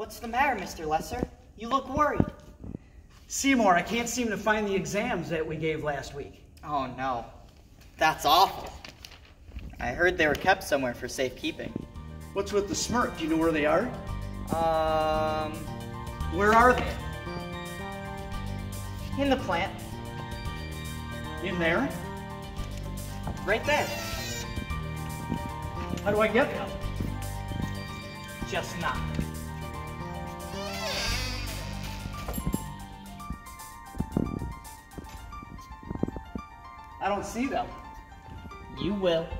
What's the matter, Mr. Lesser? You look worried. Seymour, I can't seem to find the exams that we gave last week. Oh, no. That's awful. I heard they were kept somewhere for safekeeping. What's with the smirk? Do you know where they are? Um... Where are they? In the plant. In there? Right there. How do I get them? Just knock. I don't see them. You will.